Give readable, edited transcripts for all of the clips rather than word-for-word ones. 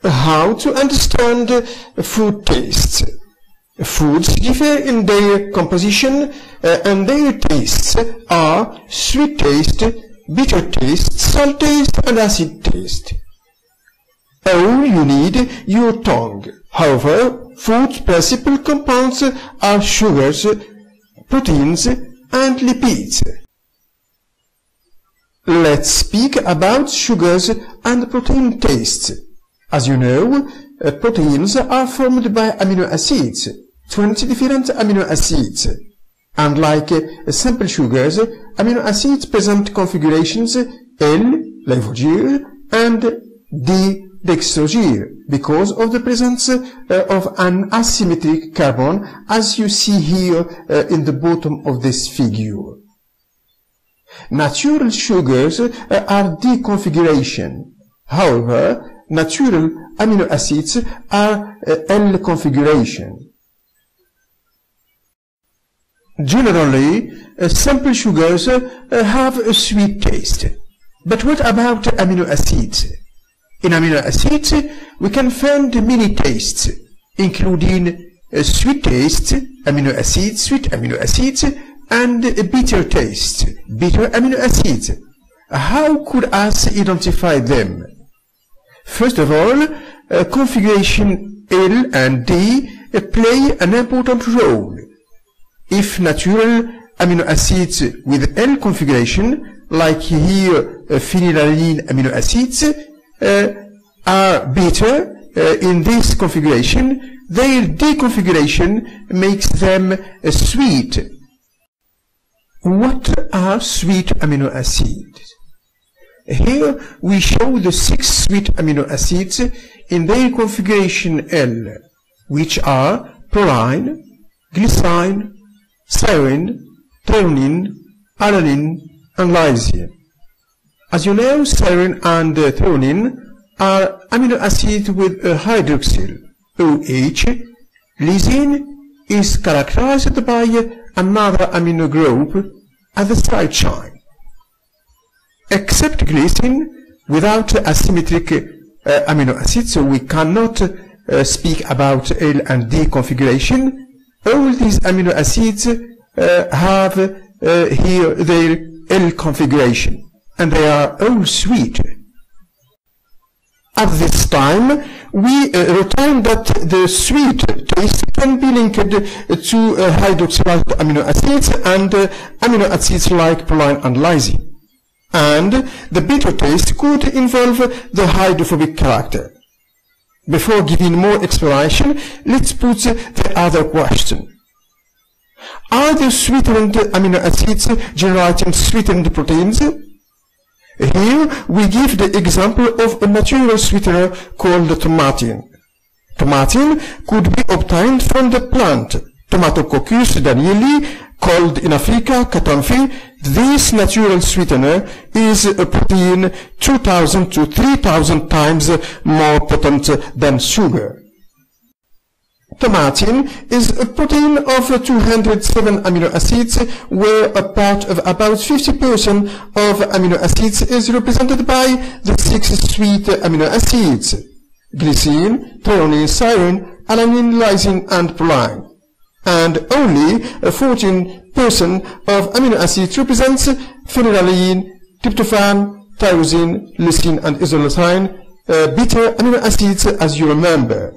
How to understand food tastes. Foods differ in their composition and their tastes are sweet taste, bitter taste, salt taste and acid taste. All you need your tongue. However, food's principal compounds are sugars, proteins and lipids. Let's speak about sugars and protein tastes. As you know, proteins are formed by amino acids, 20 different amino acids. Unlike simple sugars, amino acids present configurations L, levogir, and D, dextrogir, because of the presence of an asymmetric carbon, as you see here in the bottom of this figure. Natural sugars are D configuration. However, natural amino acids are L configuration. Generally, simple sugars have a sweet taste. But what about amino acids? In amino acids, we can find many tastes, including sweet taste, amino acids, sweet amino acids, and bitter taste, bitter amino acids. How could us identify them? First of all, configuration L and D play an important role. If natural amino acids with L configuration, like here phenylalanine amino acids, are bitter in this configuration, their D configuration makes them sweet. What are sweet amino acids? Here we show the 6 sweet amino acids in their configuration L, which are proline, glycine, serine, threonine, alanine, and lysine. As you know, serine and threonine are amino acids with a hydroxyl, OH. Lysine is characterized by another amino group at the side chain. Except glycine, without asymmetric amino acids, so we cannot speak about L and D configuration. All these amino acids have here their L configuration, and they are all sweet. At this time, we return that the sweet taste can be linked to hydroxylized amino acids and amino acids like proline and lysine. And the bitter taste could involve the hydrophobic character. Before giving more explanation, let's put the other question. Are the sweetened amino acids generating sweetened proteins? Here we give the example of a natural sweetener called tomatin. Tomatin could be obtained from the plant Tomatococcus danieli, called in Africa katanfi. This natural sweetener is a protein 2,000 to 3,000 times more potent than sugar. Tomatin is a protein of 207 amino acids, where a part of about 50% of amino acids is represented by the 6 sweet amino acids: glycine, threonine, serine, alanine, lysine, and proline. And only 14% of amino acids represents phenylalanine, tryptophan, tyrosine, leucine, and isoleucine, bitter amino acids, as you remember.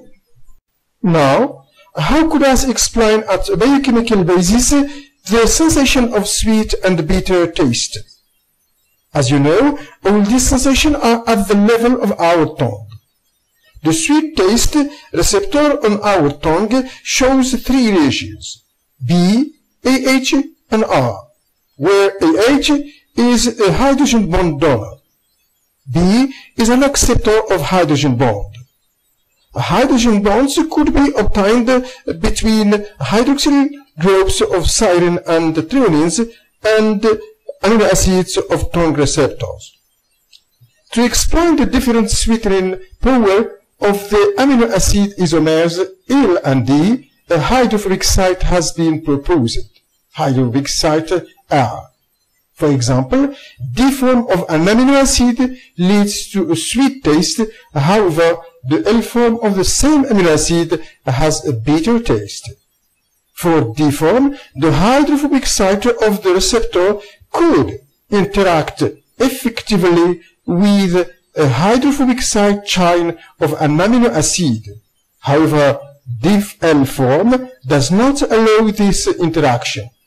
Now, how could us explain at a biochemical basis the sensation of sweet and bitter taste? As you know, all these sensations are at the level of our tongue. The sweet taste receptor on our tongue shows 3 regions, B, AH, and R, where AH is a hydrogen bond donor. B is an acceptor of hydrogen bond. Hydrogen bonds could be obtained between hydroxyl groups of serine and threonines and amino acids of tongue receptors. To explain the different sweetening power of the amino acid isomers L and D, a hydrophobic site has been proposed, hydrophobic site R. For example, D form of an amino acid leads to a sweet taste, however, the L form of the same amino acid has a bitter taste. For D form, the hydrophobic site of the receptor could interact effectively with a hydrophobic side chain of an amino acid. However, DIF-L form does not allow this interaction.